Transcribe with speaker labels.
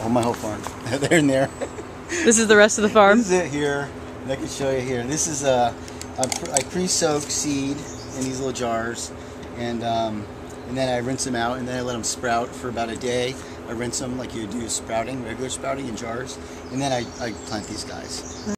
Speaker 1: Oh, my whole farm. They're in there.
Speaker 2: This is the rest of the farm?
Speaker 1: This is it here. And I can show you here. This is I pre-soak seed in these little jars, and then I rinse them out, and then I let them sprout for about a day. I rinse them like you do sprouting, regular sprouting in jars, and then I plant these guys.